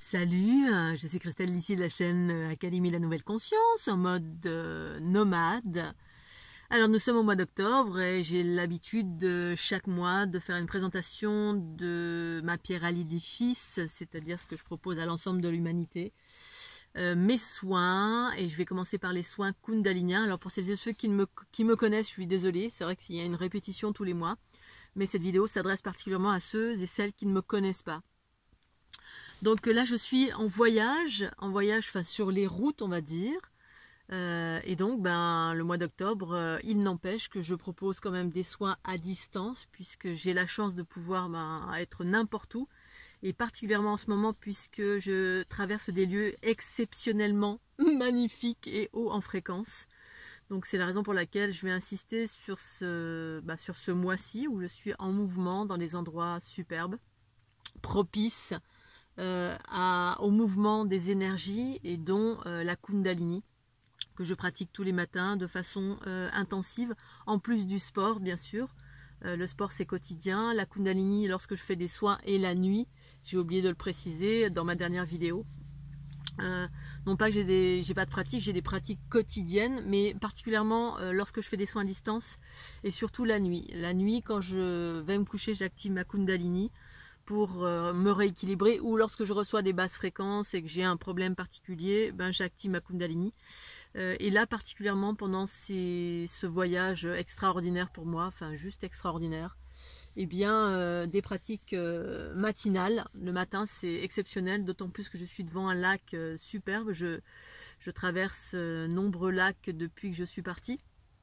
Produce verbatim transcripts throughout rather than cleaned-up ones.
Salut, je suis Christelle Lissy de la chaîne Académie La Nouvelle Conscience en mode euh, nomade. Alors nous sommes au mois d'octobre et j'ai l'habitude de chaque mois de faire une présentation de ma pierre à l'édifice, c'est-à-dire ce que je propose à l'ensemble de l'humanité. Euh, mes soins, et je vais commencer par les soins kundaliniens. Alors pour celles et ceux qui me, qui me connaissent, je suis désolée, c'est vrai qu'il y a une répétition tous les mois, mais cette vidéo s'adresse particulièrement à ceux et celles qui ne me connaissent pas. Donc là, je suis en voyage, en voyage enfin, sur les routes, on va dire. Euh, et donc, ben, le mois d'octobre, euh, il n'empêche que je propose quand même des soins à distance, puisque j'ai la chance de pouvoir ben, être n'importe où. Et particulièrement en ce moment, puisque je traverse des lieux exceptionnellement magnifiques et hauts en fréquence. Donc c'est la raison pour laquelle je vais insister sur ce, ben, sur ce mois-ci, où je suis en mouvement dans des endroits superbes, propices, Euh, à, au mouvement des énergies et dont euh, la Kundalini que je pratique tous les matins de façon euh, intensive, en plus du sport bien sûr. Euh, le sport c'est quotidien, la Kundalini lorsque je fais des soins et la nuit, j'ai oublié de le préciser dans ma dernière vidéo. Euh, non pas que j'ai des, j'ai pas de pratique, j'ai des pratiques quotidiennes, mais particulièrement euh, lorsque je fais des soins à distance et surtout la nuit. La nuit quand je vais me coucher, j'active ma Kundalini pour euh, me rééquilibrer, ou lorsque je reçois des basses fréquences et que j'ai un problème particulier, ben j'active ma Kundalini. Euh, et là particulièrement pendant ces, ce voyage extraordinaire pour moi, enfin juste extraordinaire, et eh bien euh, des pratiques euh, matinales. Le matin c'est exceptionnel, d'autant plus que je suis devant un lac euh, superbe. Je, je traverse euh, nombreux lacs depuis que je suis partie.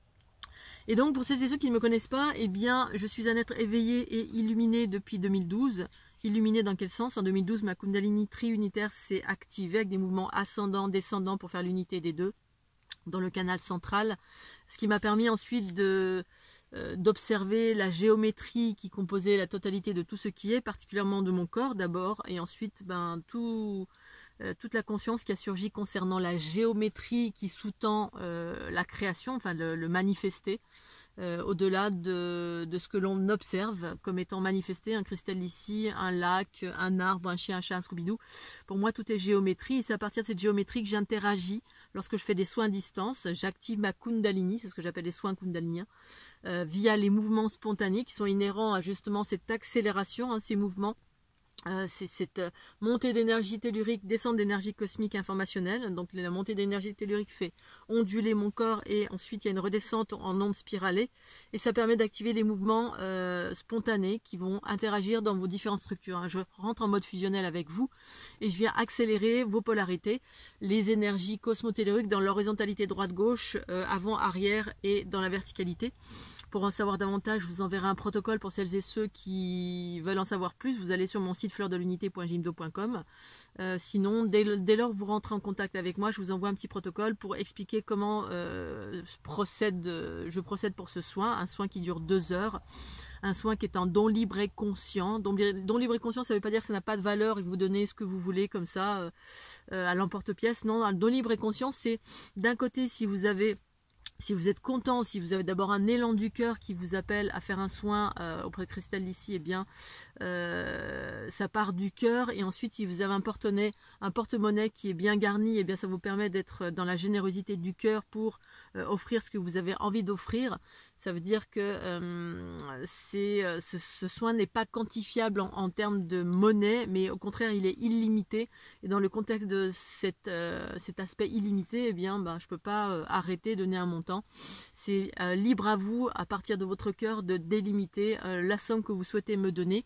Et donc pour celles et ceux qui ne me connaissent pas, eh bien je suis un être éveillé et illuminé depuis deux mille douze. Illuminé dans quel sens? En deux mille douze, ma Kundalini tri-unitaire s'est activée avec des mouvements ascendants, descendants pour faire l'unité des deux dans le canal central. Ce qui m'a permis ensuite de euh, d'observer la géométrie qui composait la totalité de tout ce qui est, particulièrement de mon corps d'abord, et ensuite ben, tout... Euh, toute la conscience qui a surgi concernant la géométrie qui sous-tend euh, la création, enfin le, le manifester, euh, au-delà de, de ce que l'on observe comme étant manifesté, un cristal ici, un lac, un arbre, un chien, un chat, un Scooby-Doo. Pour moi, tout est géométrie, et c'est à partir de cette géométrie que j'interagis lorsque je fais des soins à distance. J'active ma Kundalini, c'est ce que j'appelle les soins kundaliniens, euh, via les mouvements spontanés qui sont inhérents à justement cette accélération, hein, ces mouvements. Euh, c'est cette euh, montée d'énergie tellurique, descente d'énergie cosmique informationnelle. Donc la montée d'énergie tellurique fait onduler mon corps, et ensuite il y a une redescente en ondes spiralées, et ça permet d'activer les mouvements euh, spontanés qui vont interagir dans vos différentes structures. Je rentre en mode fusionnel avec vous et je viens accélérer vos polarités, les énergies cosmotelluriques dans l'horizontalité droite-gauche, euh, avant-arrière et dans la verticalité. Pour en savoir davantage, je vous enverrai un protocole pour celles et ceux qui veulent en savoir plus. Vous allez sur mon site fleur de l'unité point jimdo point com. Euh, sinon, dès, dès lors que vous rentrez en contact avec moi, je vous envoie un petit protocole pour expliquer comment euh, procède, je procède pour ce soin. Un soin qui dure deux heures. Un soin qui est en don libre et conscient. Don, don libre et conscient, ça ne veut pas dire que ça n'a pas de valeur et que vous donnez ce que vous voulez comme ça euh, à l'emporte-pièce. Non, un don libre et conscient, c'est d'un côté si vous avez... Si vous êtes content, si vous avez d'abord un élan du cœur qui vous appelle à faire un soin euh, auprès de Christelle ici, eh bien, euh, ça part du cœur. Et ensuite, si vous avez un porte-monnaie, un porte-monnaie qui est bien garni, eh bien, ça vous permet d'être dans la générosité du cœur pour euh, offrir ce que vous avez envie d'offrir. Ça veut dire que euh, c'est, euh, ce, ce soin n'est pas quantifiable en, en termes de monnaie, mais au contraire, il est illimité. Et dans le contexte de cette, euh, cet aspect illimité, eh bien, ben, je ne peux pas euh, arrêter de donner un montant. C'est euh, libre à vous, à partir de votre cœur, de délimiter euh, la somme que vous souhaitez me donner.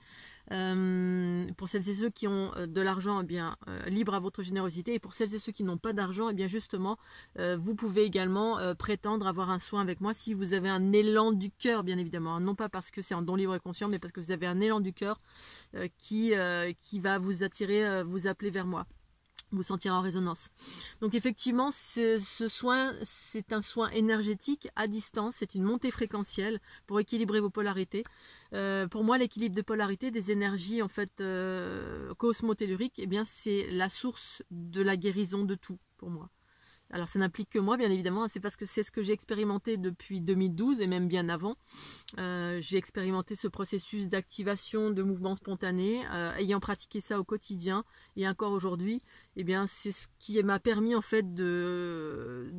Euh, pour celles et ceux qui ont euh, de l'argent, eh bien euh, libre à votre générosité. Et pour celles et ceux qui n'ont pas d'argent, eh bien justement, euh, vous pouvez également euh, prétendre avoir un soin avec moi si vous avez un élan du cœur, bien évidemment. Non pas parce que c'est en don libre et conscient, mais parce que vous avez un élan du cœur euh, qui, euh, qui va vous attirer, euh, vous appeler vers moi. Vous sentir en résonance. Donc effectivement, ce, ce soin, c'est un soin énergétique à distance, c'est une montée fréquentielle pour équilibrer vos polarités. Euh, pour moi, l'équilibre de polarité des énergies en fait euh, cosmotelluriques, eh bien c'est la source de la guérison de tout pour moi. Alors ça n'implique que moi bien évidemment, c'est parce que c'est ce que j'ai expérimenté depuis deux mille douze et même bien avant. Euh, j'ai expérimenté ce processus d'activation de mouvements spontanés, euh, ayant pratiqué ça au quotidien et encore aujourd'hui, eh bien c'est ce qui m'a permis en fait de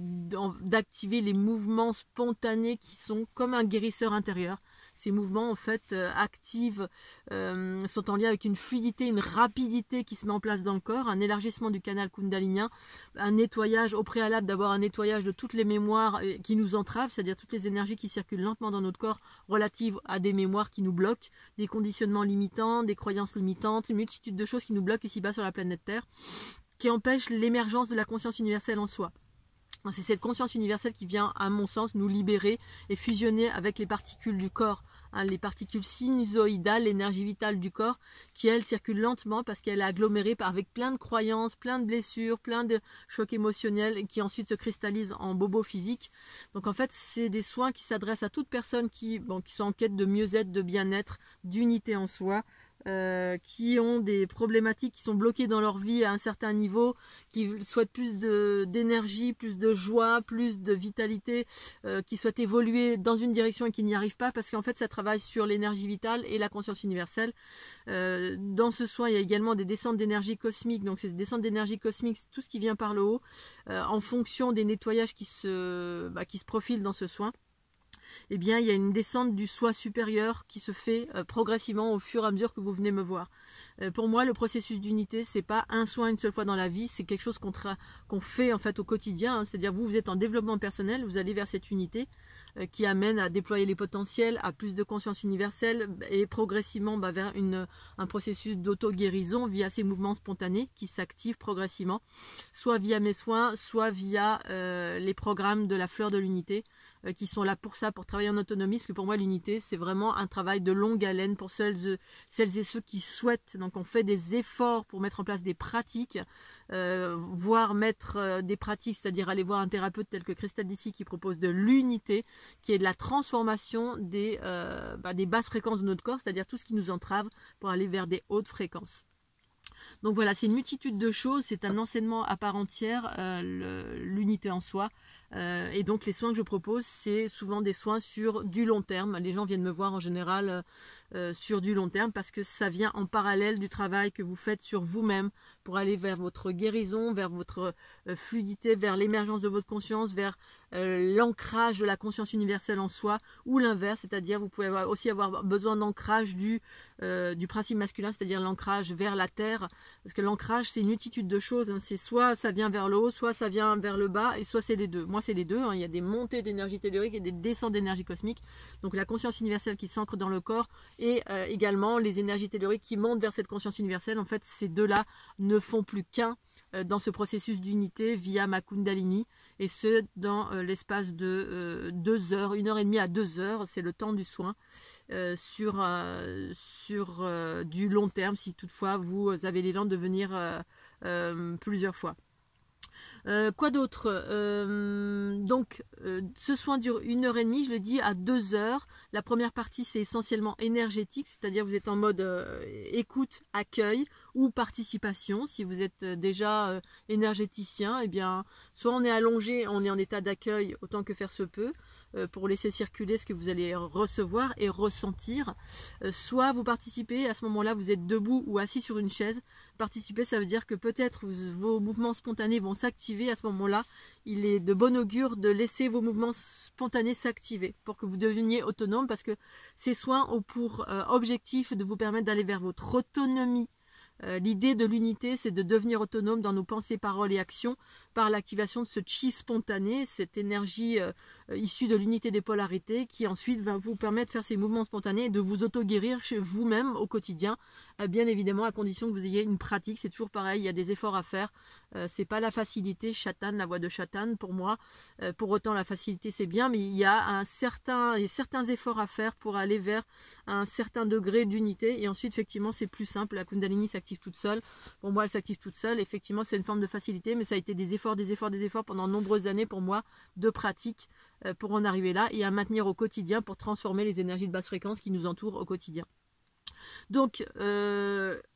d'activer les mouvements spontanés qui sont comme un guérisseur intérieur. Ces mouvements en fait euh, activent, euh, sont en lien avec une fluidité, une rapidité qui se met en place dans le corps, un élargissement du canal kundalinien, un nettoyage au préalable, d'avoir un nettoyage de toutes les mémoires euh, qui nous entravent, c'est-à-dire toutes les énergies qui circulent lentement dans notre corps relatives à des mémoires qui nous bloquent, des conditionnements limitants, des croyances limitantes, une multitude de choses qui nous bloquent ici-bas sur la planète Terre, qui empêchent l'émergence de la conscience universelle en soi. C'est cette conscience universelle qui vient, à mon sens, nous libérer et fusionner avec les particules du corps, hein, les particules sinusoïdales, l'énergie vitale du corps, qui elle circule lentement parce qu'elle est agglomérée avec plein de croyances, plein de blessures, plein de chocs émotionnels qui ensuite se cristallisent en bobos physiques. Donc en fait, c'est des soins qui s'adressent à toute personne qui, bon, qui sont en quête de mieux-être, de bien-être, d'unité en soi. Euh, qui ont des problématiques qui sont bloquées dans leur vie à un certain niveau, qui souhaitent plus de d'énergie, plus de joie, plus de vitalité, euh, qui souhaitent évoluer dans une direction et qui n'y arrivent pas parce qu'en fait ça travaille sur l'énergie vitale et la conscience universelle. Euh, dans ce soin, il y a également des descentes d'énergie cosmique, donc ces descentes d'énergie cosmique, c'est tout ce qui vient par le haut, euh, en fonction des nettoyages qui se, bah, qui se profilent dans ce soin. Eh bien, il y a une descente du soi supérieur qui se fait euh, progressivement au fur et à mesure que vous venez me voir. Euh, pour moi, le processus d'unité, c'est pas un soin une seule fois dans la vie, c'est quelque chose qu'on qu'on fait en fait au quotidien. Hein. C'est-à-dire, vous, vous êtes en développement personnel, vous allez vers cette unité euh, qui amène à déployer les potentiels, à plus de conscience universelle et progressivement bah, vers une, un processus d'auto-guérison via ces mouvements spontanés qui s'activent progressivement, soit via mes soins, soit via euh, les programmes de la fleur de l'unité, qui sont là pour ça, pour travailler en autonomie, parce que pour moi l'unité c'est vraiment un travail de longue haleine pour celles, celles et ceux qui souhaitent. Donc on fait des efforts pour mettre en place des pratiques, euh, voire mettre euh, des pratiques, c'est-à-dire aller voir un thérapeute tel que Christelle d'ici qui propose de l'unité, qui est de la transformation des, euh, bah, des basses fréquences de notre corps, c'est-à-dire tout ce qui nous entrave pour aller vers des hautes fréquences. Donc voilà, c'est une multitude de choses, c'est un enseignement à part entière, euh, l'unité en soi. Euh, et donc les soins que je propose, c'est souvent des soins sur du long terme. Les gens viennent me voir en général euh, sur du long terme parce que ça vient en parallèle du travail que vous faites sur vous-même pour aller vers votre guérison, vers votre euh, fluidité, vers l'émergence de votre conscience, vers euh, l'ancrage de la conscience universelle en soi, ou l'inverse, c'est-à-dire vous pouvez avoir, aussi avoir besoin d'ancrage du, euh, du principe masculin, c'est-à-dire l'ancrage vers la terre, parce que l'ancrage c'est une multitude de choses, hein. C'est soit ça vient vers le haut, soit ça vient vers le bas, et soit c'est les deux. Moi c'est les deux, hein. Il y a des montées d'énergie tellurique et des descentes d'énergie cosmique, donc la conscience universelle qui s'ancre dans le corps, et euh, également les énergies telluriques qui montent vers cette conscience universelle. En fait ces deux-là ne font plus qu'un euh, dans ce processus d'unité via ma Kundalini, et ce dans euh, l'espace de euh, deux heures, une heure et demie à deux heures, c'est le temps du soin, euh, sur, euh, sur euh, du long terme, si toutefois vous avez l'élan de venir euh, euh, plusieurs fois. Euh, quoi d'autre euh, Donc, euh, ce soin dure une heure et demie, je le dis, à deux heures. La première partie, c'est essentiellement énergétique, c'est-à-dire vous êtes en mode euh, écoute, accueil ou participation. Si vous êtes déjà euh, énergéticien, eh bien, soit on est allongé, on est en état d'accueil autant que faire se peut, euh, pour laisser circuler ce que vous allez recevoir et ressentir. Euh, soit vous participez, à ce moment-là, vous êtes debout ou assis sur une chaise. Participer, ça veut dire que peut-être vos mouvements spontanés vont s'activer. À ce moment-là, il est de bon augure de laisser vos mouvements spontanés s'activer pour que vous deveniez autonome, parce que ces soins ont pour euh, objectif de vous permettre d'aller vers votre autonomie. Euh, L'idée de l'unité, c'est de devenir autonome dans nos pensées, paroles et actions par l'activation de ce chi spontané, cette énergie euh, issue de l'unité des polarités qui ensuite va vous permettre de faire ces mouvements spontanés et de vous auto-guérir chez vous-même au quotidien, euh, bien évidemment à condition que vous ayez une pratique. C'est toujours pareil, il y a des efforts à faire, euh, c'est pas la facilité, Chatan, la voie de Chatan pour moi, euh, pour autant la facilité c'est bien, mais il y a un certain, il y a certains efforts à faire pour aller vers un certain degré d'unité, et ensuite effectivement c'est plus simple, la Kundalini s'active toute seule. Pour moi elle s'active toute seule, effectivement c'est une forme de facilité, mais ça a été des efforts, des efforts, des efforts pendant de nombreuses années pour moi de pratique euh, pour en arriver là et à maintenir au quotidien pour transformer les énergies de basse fréquence qui nous entourent au quotidien. Donc euh,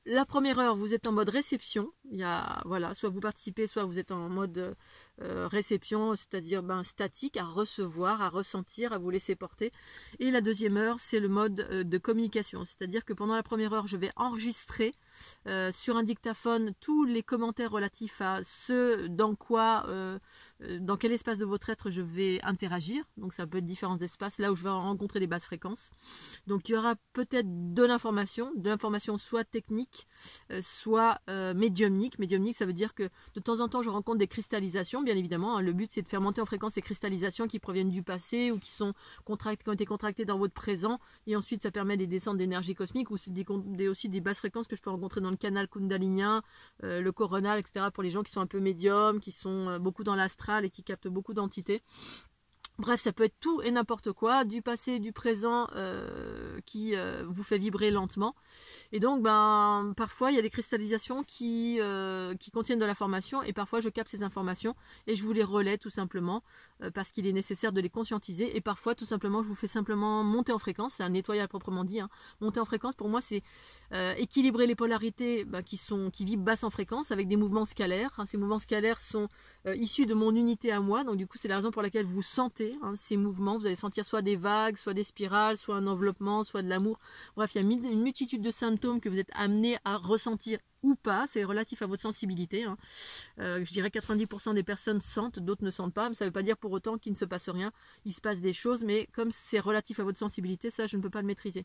la première heure, vous êtes en mode réception. Il y a, voilà, soit vous participez, soit vous êtes en mode euh, réception, c'est-à-dire ben, statique, à recevoir, à ressentir, à vous laisser porter. Et la deuxième heure, c'est le mode euh, de communication. C'est-à-dire que pendant la première heure, je vais enregistrer euh, sur un dictaphone tous les commentaires relatifs à ce dans quoi, euh, dans quel espace de votre être je vais interagir. Donc ça peut être différents espaces, là où je vais rencontrer des basses fréquences. Donc il y aura peut-être de l'information, de l'information soit technique, euh, soit euh, médiumnique. Médiumnique, ça veut dire que de temps en temps, je rencontre des cristallisations, bien évidemment. Hein. Le but, c'est de faire monter en fréquence ces cristallisations qui proviennent du passé ou qui, sont contract... qui ont été contractées dans votre présent. Et ensuite, ça permet des descentes d'énergie cosmique ou c'est des... Des... aussi des basses fréquences que je peux rencontrer dans le canal kundalinien, euh, le coronal, et cetera. Pour les gens qui sont un peu médiums, qui sont euh, beaucoup dans l'astral et qui captent beaucoup d'entités. Bref, ça peut être tout et n'importe quoi, du passé, du présent, euh, qui euh, vous fait vibrer lentement. Et donc, ben, parfois, il y a des cristallisations qui, euh, qui contiennent de l'information et parfois, je capte ces informations et je vous les relais tout simplement euh, parce qu'il est nécessaire de les conscientiser. Et parfois, tout simplement, je vous fais simplement monter en fréquence. C'est un nettoyage proprement dit. Hein. Monter en fréquence, pour moi, c'est euh, équilibrer les polarités ben, qui, sont, qui vibrent basse en fréquence avec des mouvements scalaires. Hein. Ces mouvements scalaires sont euh, issus de mon unité à moi. Donc, du coup, c'est la raison pour laquelle vous sentez Hein, ces mouvements, vous allez sentir soit des vagues, soit des spirales, soit un enveloppement, soit de l'amour. Bref, il y a une multitude de symptômes que vous êtes amenés à ressentir ou pas. C'est relatif à votre sensibilité. Hein. Euh, je dirais quatre-vingt-dix pour cent des personnes sentent, d'autres ne sentent pas. Mais ça ne veut pas dire pour autant qu'il ne se passe rien. Il se passe des choses, mais comme c'est relatif à votre sensibilité, ça, je ne peux pas le maîtriser.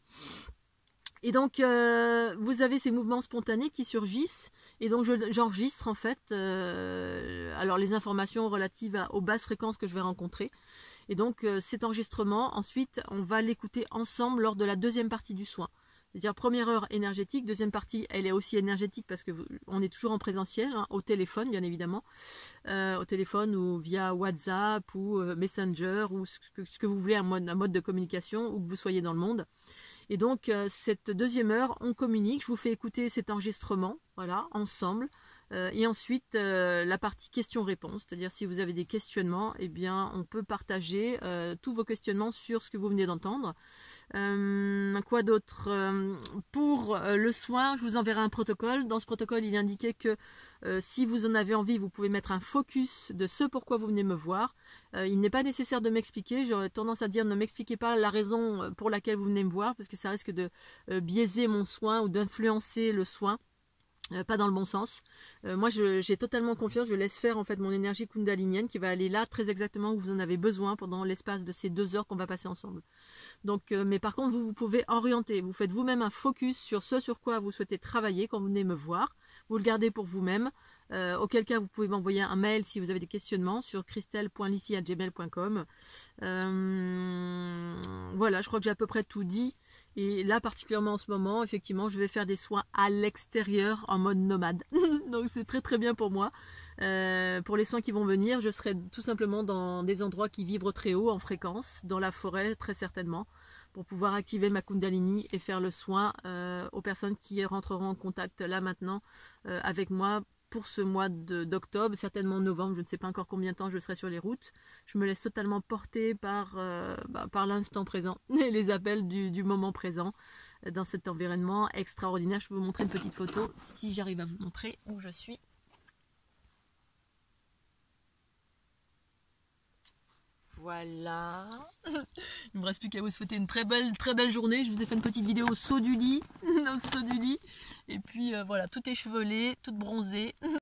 Et donc, euh, vous avez ces mouvements spontanés qui surgissent. Et donc, j'enregistre en fait euh, alors les informations relatives à, aux basses fréquences que je vais rencontrer. Et donc, euh, cet enregistrement, ensuite, on va l'écouter ensemble lors de la deuxième partie du soin. C'est-à-dire, première heure énergétique, deuxième partie, elle est aussi énergétique parce que vous, on est toujours en présentiel, hein, au téléphone, bien évidemment. Euh, au téléphone ou via WhatsApp ou euh, Messenger ou ce que, ce que vous voulez, un mode, un mode de communication où que vous soyez dans le monde. Et donc, euh, cette deuxième heure, on communique. Je vous fais écouter cet enregistrement, voilà, ensemble. Euh, et ensuite, euh, la partie questions-réponses. C'est-à-dire, si vous avez des questionnements, eh bien, on peut partager euh, tous vos questionnements sur ce que vous venez d'entendre. Euh, quoi d'autre euh, Pour euh, le soin, je vous enverrai un protocole. Dans ce protocole, il est indiqué que euh, si vous en avez envie, vous pouvez mettre un focus de ce pourquoi vous venez me voir. Euh, il n'est pas nécessaire de m'expliquer. J'aurais tendance à dire ne m'expliquez pas la raison pour laquelle vous venez me voir, parce que ça risque de euh, biaiser mon soin ou d'influencer le soin. Euh, pas dans le bon sens. Euh, moi, j'ai totalement confiance. Je laisse faire en fait mon énergie kundalinienne qui va aller là très exactement où vous en avez besoin pendant l'espace de ces deux heures qu'on va passer ensemble. Donc, euh, mais par contre, vous, vous pouvez orienter. Vous faites vous-même un focus sur ce sur quoi vous souhaitez travailler quand vous venez me voir. Vous le gardez pour vous-même. Euh, auquel cas, vous pouvez m'envoyer un mail si vous avez des questionnements sur christelle point lissi arobase gmail point com. Euh, voilà, je crois que j'ai à peu près tout dit. Et là, particulièrement en ce moment, effectivement, je vais faire des soins à l'extérieur en mode nomade. Donc, c'est très très bien pour moi. Euh, pour les soins qui vont venir, je serai tout simplement dans des endroits qui vibrent très haut en fréquence, dans la forêt très certainement, pour pouvoir activer ma Kundalini et faire le soin euh, aux personnes qui rentreront en contact là maintenant euh, avec moi pour ce mois d'octobre, certainement novembre, je ne sais pas encore combien de temps je serai sur les routes. Je me laisse totalement porter par, euh, bah, par l'instant présent et les appels du, du moment présent dans cet environnement extraordinaire. Je vais vous montrer une petite photo, si j'arrive à vous montrer où je suis. Voilà. Il ne me reste plus qu'à vous souhaiter une très belle, très belle journée. Je vous ai fait une petite vidéo au saut du lit. Au saut du lit. Et puis euh, voilà, tout échevelé, toute bronzée.